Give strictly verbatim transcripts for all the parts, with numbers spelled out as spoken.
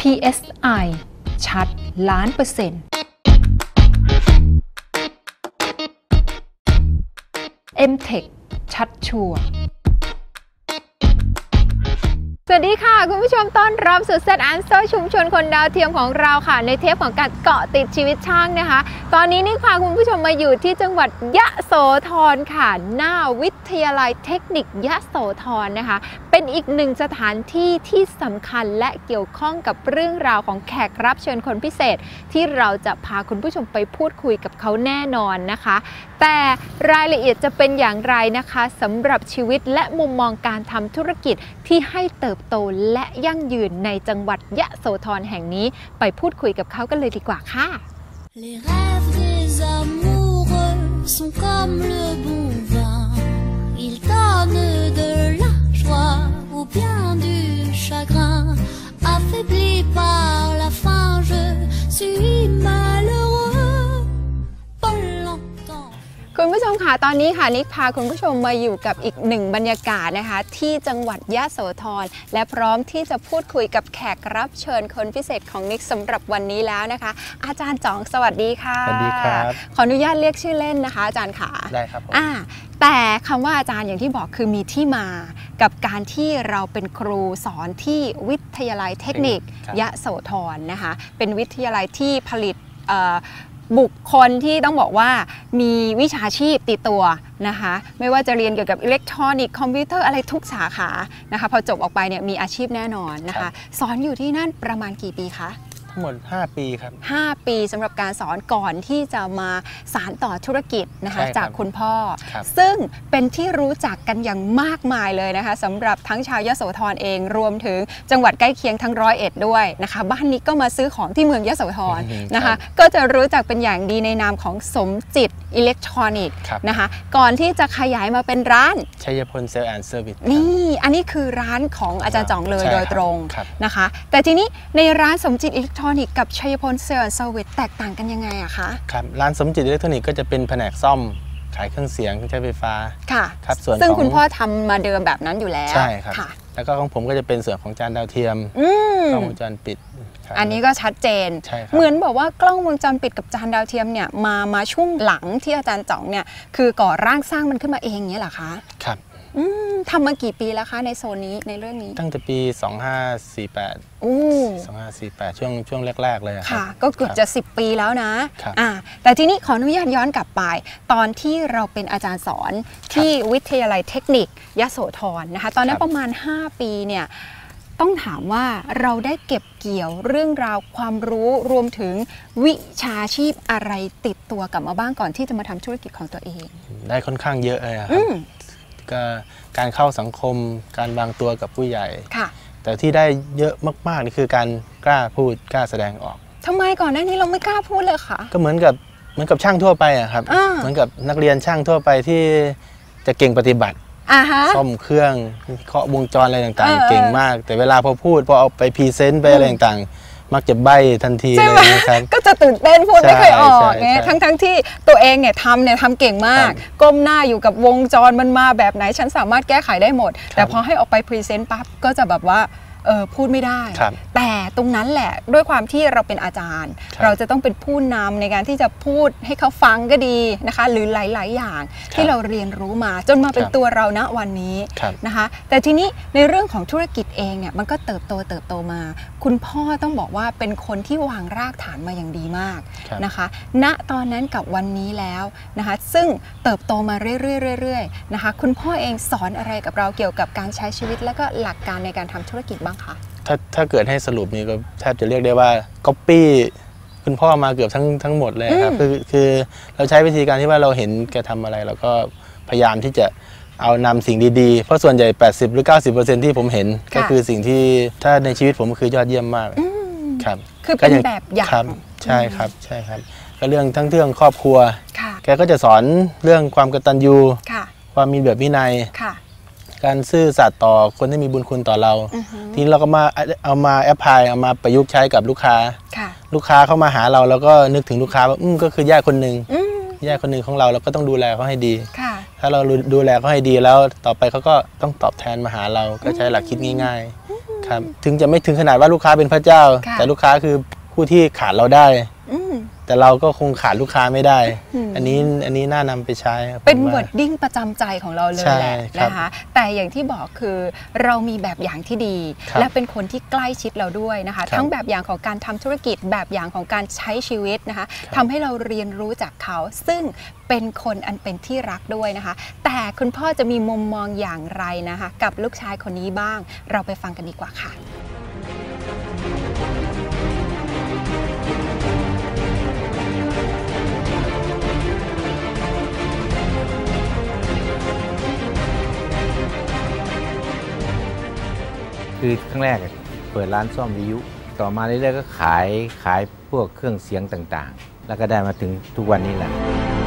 พี เอส ไอ ชัดล้านเปอร์เซ็นต์ เอ็ม เทค ชัดชัวร์สวัสดีค่ะคุณผู้ชมต้อนรับสู่เซตแอนเซอร์ชุมชนคนดาวเทียมของเราค่ะในเทปของการเกาะติดชีวิตช่างนะคะตอนนี้นี่พาคุณผู้ชมมาอยู่ที่จังหวัดยะโสธรค่ะหน้าวิทยาลัยเทคนิคยะโสธรนะคะเป็นอีกหนึ่งสถานที่ที่สำคัญและเกี่ยวข้องกับเรื่องราวของแขกรับเชิญคนพิเศษที่เราจะพาคุณผู้ชมไปพูดคุยกับเขาแน่นอนนะคะแต่รายละเอียดจะเป็นอย่างไรนะคะสำหรับชีวิตและมุมมองการทำธุรกิจที่ให้เติบโตและยั่งยืนในจังหวัดยะโสธรแห่งนี้ไปพูดคุยกับเขากันเลยดีกว่าค่ะ Les rêves des amoureux sont comme le bon vin, ils donnent de la joie ou bien du chagrin. Affaibli par la faim, je suis malheureux. Pas longtemps. คุณผู้ชมค่ะตอนนี้ค่ะนิกพาคุณผู้ชมมาอยู่กับอีกหนึ่งบรรยากาศนะคะที่จังหวัดยะโสธรและพร้อมที่จะพูดคุยกับแขกรับเชิญคนพิเศษของนิกสำหรับวันนี้แล้วนะคะอาจารย์จ๋องสวัสดีค่ะสวัสดีครับขออนุญาตเรียกชื่อเล่นนะคะอาจารย์ค่ะได้ครับผมอ่าแต่คำว่าอาจารย์อย่างที่บอกคือมีที่มากับการที่เราเป็นครูสอนที่วิทยาลัยเทคนิคยะโสธรนะคะเป็นวิทยาลัยที่ผลิตบุคคลที่ต้องบอกว่ามีวิชาชีพติดตัวนะคะไม่ว่าจะเรียนเกี่ยวกับอิเล็กทรอนิกส์คอมพิวเตอร์อะไรทุกสาขานะคะพอจบออกไปเนี่ยมีอาชีพแน่นอนนะคะสอนอยู่ที่นั่นประมาณกี่ปีคะทั้งหมดห้าปีครับห้าปีสำหรับการสอนก่อนที่จะมาสานต่อธุรกิจนะคะจากคุณพ่อซึ่งเป็นที่รู้จักกันอย่างมากมายเลยนะคะสำหรับทั้งชาวยโสธรเองรวมถึงจังหวัดใกล้เคียงทั้งร้อยเอ็ดด้วยนะคะบ้านนี้ก็มาซื้อของที่เมืองยโสธรนะคะก็จะรู้จักเป็นอย่างดีในนามของสมจิตอิเล็กทรอนิกส์นะคะก่อนที่จะขยายมาเป็นร้านชัยพลเซลล์แอนด์เซอร์วิสนี่อันนี้คือร้านของอาจารย์จ๋องเลยโดยตรงนะคะแต่ทีนี้ในร้านสมจิตอิเล็กทรอนิกส์กับชัยพลเซลล์แอนด์เซอร์วิสแตกต่างกันยังไงอะคะครับร้านสมจิตอิเล็กทรอนิกส์ก็จะเป็นแผนกซ่อมขายเครื่องเสียงเครื่องใช้ไฟฟ้าค่ะครับส่วนซึ่งคุณพ่อทำมาเดิมแบบนั้นอยู่แล้วใช่ครับแล้วก็ของผมก็จะเป็นส่วนของจานดาวเทียมกล้องวงจรปิดอันนี้ก็ชัดเจนเหมือนบอกว่ากล้องวงจรปิดกับจานดาวเทียมเนี่ยมามาช่วงหลังที่อาจารย์จ๋องเนี่ยคือก่อร่างสร้างมันขึ้นมาเองเนี่ยเหรอคะครับทำมากี่ปีแล้วคะในโซนนี้ในเรื่องนี้ตั้งแต่ปีสองพันห้าร้อยสี่สิบแปดโอ้สองพันห้าร้อยสี่สิบแปดช่วงช่วงแรกๆเลยค่ะก็เกือบจะสิบปีแล้วนะอ่าแต่ทีนี้ขออนุญาตย้อนกลับไปตอนที่เราเป็นอาจารย์สอนที่วิทยาลัยเทคนิคยโสธรนะคะตอนนั้นประมาณห้าปีเนี่ยต้องถามว่าเราได้เก็บเกี่ยวเรื่องราวความรู้รวมถึงวิชาชีพอะไรติดตัวกลับมาบ้างก่อนที่จะมาทำธุรกิจของตัวเองได้ค่อนข้างเยอะเลยครับก็การเข้าสังคมการวางตัวกับผู้ใหญ่แต่ที่ได้เยอะมากๆนี่คือการกล้าพูดกล้าแสดงออกทำไมก่อนหน้านี้เราไม่กล้าพูดเลยคะก็เหมือนกับเหมือนกับช่างทั่วไปอะครับเหมือนกับนักเรียนช่างทั่วไปที่จะเก่งปฏิบัติซ่อมเครื่องเคาะวงจรอะไรต่างๆเก่งมากแต่เวลาพอพูดพอเอาไปพรีเซนต์ไปอะไรต่างๆมักจะใบ้ทันทีเลยนะครับก็จะตื่นเต้นพูดไม่เคยออกไงทั้งทั้งที่ตัวเองเนี่ยทำเนี่ยทำเก่งมากก้มหน้าอยู่กับวงจรมันมาแบบไหนฉันสามารถแก้ไขได้หมดแต่พอให้ออกไปพรีเซนต์ปั๊บก็จะแบบว่าเออพูดไม่ได้แต่ตรงนั้นแหละด้วยความที่เราเป็นอาจารย์เราจะต้องเป็นผู้นำในการที่จะพูดให้เขาฟังก็ดีนะคะหรือหลายๆอย่างที่เราเรียนรู้มาจนมาเป็นตัวเราณวันนี้นะคะแต่ทีนี้ในเรื่องของธุรกิจเองเนี่ยมันก็เติบโตเติบโตมาคุณพ่อต้องบอกว่าเป็นคนที่วางรากฐานมาอย่างดีมากนะคะณตอนนั้นกับวันนี้แล้วนะคะซึ่งเติบโตมาเรื่อยๆๆนะคะคุณพ่อเองสอนอะไรกับเราเกี่ยวกับการใช้ชีวิตและก็หลักการในการทำธุรกิจบ้างถ้าถ้าเกิดให้สรุปนี่ก็แทบจะเรียกได้ว่าก๊อปปี้คุณพ่อมาเกือบทั้งทั้งหมดเลยครับคือคือเราใช้วิธีการที่ว่าเราเห็นแกทำอะไรเราก็พยายามที่จะเอานำสิ่งดีๆเพราะส่วนใหญ่ แปดสิบ หรือ เก้าสิบเปอร์เซ็นต์ ที่ผมเห็นก็คือสิ่งที่ถ้าในชีวิตผมคือยอดเยี่ยมมากครับคือเป็นแบบอย่างใช่ครับใช่ครับก็เรื่องทั้งเรื่องครอบครัวแกก็จะสอนเรื่องความกตัญญูความมีแบบวินัยการซื่อสัตย์ต่อคนที่มีบุญคุณต่อเราทีนี้เราก็มาเอามาแอพพลายเอามาประยุกต์ใช้กับลูกค้าลูกค้าเข้ามาหาเราแล้วก็นึกถึงลูกค้าว่าอืมก็คือญาติคนหนึ่งญาติคนหนึ่งของเราเราก็ต้องดูแลเขาให้ดีถ้าเราดูแลเขาให้ดีแล้วต่อไปเขาก็ต้องตอบแทนมาหาเราก็ใช้หลักคิดง่ายๆครับถึงจะไม่ถึงขนาดว่าลูกค้าเป็นพระเจ้าแต่ลูกค้าคือผู้ที่ขาดเราได้แต่เราก็คงขาดลูกค้าไม่ได้อันนี้อันนี้น่านำไปใช้เป็นวอร์ดดิ้งประจำใจของเราเลยแหละนะคะแต่อย่างที่บอกคือเรามีแบบอย่างที่ดีและเป็นคนที่ใกล้ชิดเราด้วยนะคะทั้งแบบอย่างของการทำธุรกิจแบบอย่างของการใช้ชีวิตนะคะทำให้เราเรียนรู้จากเขาซึ่งเป็นคนอันเป็นที่รักด้วยนะคะแต่คุณพ่อจะมีมุมมองอย่างไรนะคะกับลูกชายคนนี้บ้างเราไปฟังกันดีกว่าค่ะคือครั้งแรกเปิดร้านซ่อมวิทยุต่อมาเรื่อยๆก็ขายขายพวกเครื่องเสียงต่างๆแล้วก็ได้มาถึงทุกวันนี้แหละ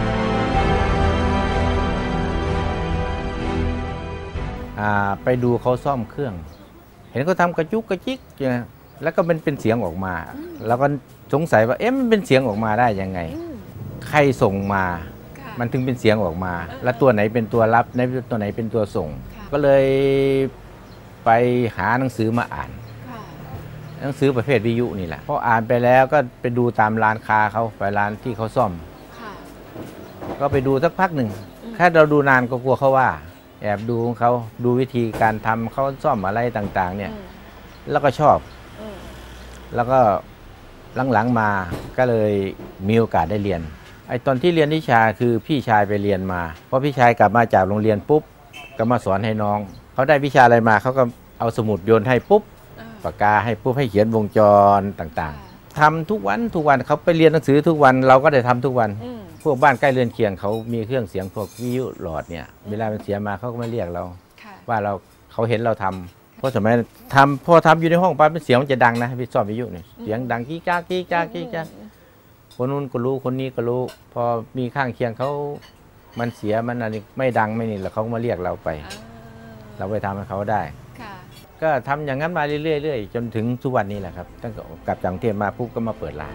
ไปดูเขาซ่อมเครื่องเห็นเขาทำกระจุกกระจิกแล้วก็มันเป็นเสียงออกมาแล้วก็สงสัยว่าเอ๊ะมันเป็นเสียงออกมาได้ยังไงใครส่งมามันถึงเป็นเสียงออกมาแล้วตัวไหนเป็นตัวรับในตัวไหนเป็นตัวส่งก็เลยไปหาหนังสือมาอ่านหนังสือประเภทวิทยุนี่แหละพออ่านไปแล้วก็ไปดูตามร้านค้าเขาไปร้านที่เขาซ่อมก็ไปดูสักพักหนึ่งแค่เราดูนานก็กลัวเขาว่าแอบดูของเขาดูวิธีการทำเขาซ่อมอะไรต่างๆเนี่ยแล้วก็ชอบแล้วก็หลังๆมาก็เลยมีโอกาสได้เรียนไอ้ตอนที่เรียนวิชาคือพี่ชายไปเรียนมาพอพี่ชายกลับมาจากโรงเรียนปุ๊บก็มาสอนให้น้องเขาได้วิชาอะไรมาเขาก็เอาสมุดโยนให้ปุ๊บปากกาให้ปุ๊บให้เขียนวงจรต่างๆทำทุกวันทุกวันเขาไปเรียนหนังสือทุกวันเราก็ได้ทำทุกวันพวกบ้านใกล้เรือนเคียงเขามีเครื่องเสียงพวกวิทยุหลอดเนี่ยเวลามันเสียมาเขาก็มาเรียกเราว่าเราเขาเห็นเราทำเพราะสมัยทำพอทำอยู่ในห้องปั๊บเป็นเสียงมันจะดังนะพี่ซ่อมวิทยุเนี่ยเสียงดังกี้จ้ากี้จ้ากี้จ้าคนนู้นก็รู้คนนี้ก็รู้พอมีข้างเคียงเขามันเสียมันอะไรไม่ดังไม่นี่แล้วเขามาเรียกเราไปเราไปทำให้เขาได้ก็ทำอย่างนั้นมาเรื่อยๆจนถึงทุกวันนี้แหละครับตั้งแต่กลับจากกรุงเทพมาปุ๊บก็มาเปิดร้าน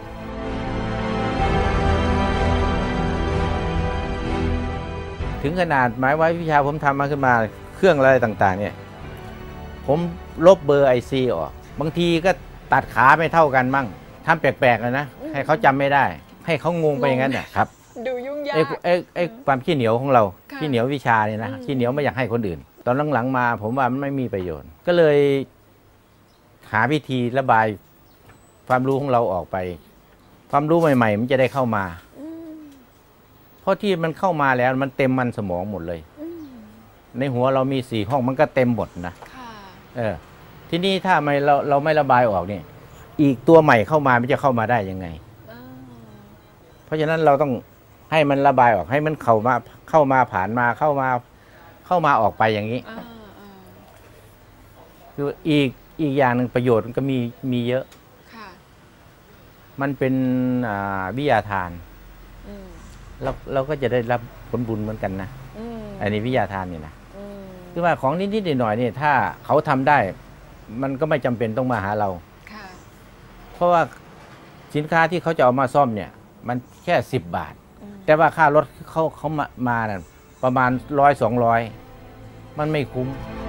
ถึงขนาดหมายไว้วิชาผมทำมาขึ้นมาเครื่องอะไรต่างๆเนี่ยผมลบเบอร์ไอซีออกบางทีก็ตัดขาไม่เท่ากันมั่งทำแปลกๆเลยนะให้เขาจำไม่ได้ให้เขางงไปอย่างนั้นนะครับดูยุ่งยากไอ้ไอ้ไอ้ความขี้เหนียวของเราขี้เหนียววิชาเนี่ยนะขี้เหนียวไม่อยากให้คนอื่นตอนหลังๆมาผมว่ามันไม่มีประโยชน์ก็เลยหาวิธีระบายความรู้ของเราออกไปความรู้ใหม่ๆมันจะได้เข้ามาเพราะที่มันเข้ามาแล้วมันเต็มมันสมองหมดเลยในหัวเรามีสี่ห้องมันก็เต็มหมดนะเออที่นี่ถ้าไม่เราเราไม่ระบายออกเนี่ยอีกตัวใหม่เข้ามามันจะเข้ามาได้ยังไงเพราะฉะนั้นเราต้องให้มันระบายออกให้มันเข้ามาเข้ามาผ่านมาเข้ามาเข้ามาออกไปอย่างนี้คืออีกอีกอย่างหนึ่งประโยชน์มันก็มีมีเยอะมันเป็นวิทยาทานเราเราก็จะได้รับผลบุญเหมือนกันนะอันนี้วิทยาทานนี่นะคือว่าของนิดๆหน่อยๆนี่ถ้าเขาทำได้มันก็ไม่จำเป็นต้องมาหาเราเพราะว่าสินค้าที่เขาจะเอามาซ่อมเนี่ยมันแค่สิบบาทแต่ว่าค่ารถเขาเขามามาเนี่ยประมาณร้อยสองร้อยมันไม่คุ้ม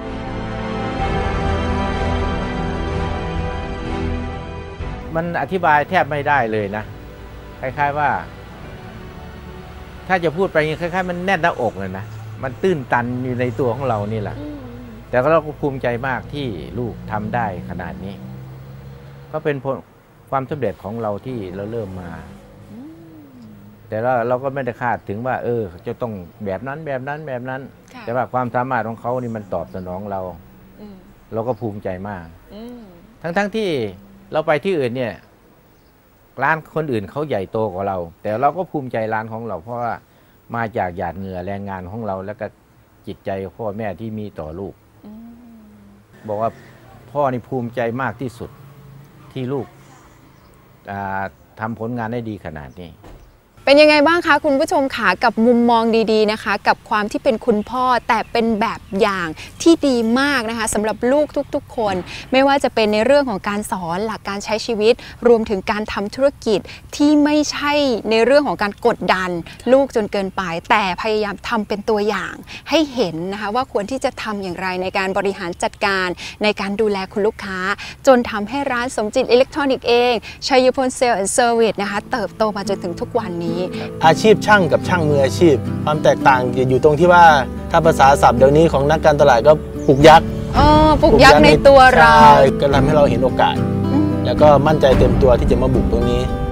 มันอธิบายแทบไม่ได้เลยนะคล้ายๆว่าถ้าจะพูดไปคล้ายๆมันแน่นหน้าอกเลยนะมันตื้นตันอยู่ในตัวของเรานี่แหละแต่เราก็ภูมิใจมากที่ลูกทำได้ขนาดนี้ก็เป็นความสำเร็จของเราที่เราเริ่มมาแต่เราเราก็ไม่ได้คาดถึงว่าเออจะต้องแบบนั้นแบบนั้นแบบนั้นแต่ว่าความสามารถของเขานี่มันตอบสนองเราเราก็ภูมิใจมากทั้งๆที่เราไปที่อื่นเนี่ยร้านคนอื่นเขาใหญ่โตกว่าเราแต่เราก็ภูมิใจร้านของเราเพราะว่ามาจากหยาดเหงื่อแรงงานของเราแล้วก็จิตใจพ่อแม่ที่มีต่อลูกบอกว่าพ่อนี่ภูมิใจมากที่สุดที่ลูกทำผลงานได้ดีขนาดนี้เป็นยังไงบ้างคะคุณผู้ชมคะกับมุมมองดีๆนะคะกับความที่เป็นคุณพ่อแต่เป็นแบบอย่างที่ดีมากนะคะสำหรับลูกทุกๆคนไม่ว่าจะเป็นในเรื่องของการสอนหลักการใช้ชีวิตรวมถึงการทำธุรกิจที่ไม่ใช่ในเรื่องของการกดดันลูกจนเกินไปแต่พยายามทำเป็นตัวอย่างให้เห็นนะคะว่าควรที่จะทำอย่างไรในการบริหารจัดการในการดูแลคุณลูกค้าจนทำให้ร้านสมจิตอิเล็กทรอนิกส์เองชัยพลเซลล์แอนด์เซอร์วิสนะคะเติบโตมาจนถึงทุกวันนี้อาชีพช่างกับช่างมืออาชีพความแตกต่างอยู่ตรงที่ว่าถ้าภาษาศัพท์เดี๋ยวนี้ของนักการตลาดก็ปลุกยักษ์อ๋อปลุกยักษ์ในตัวเราก็ทำให้เราเห็นโอกาสแล้วก็มั่นใจเต็มตัวที่จะมาบุกตรงนี้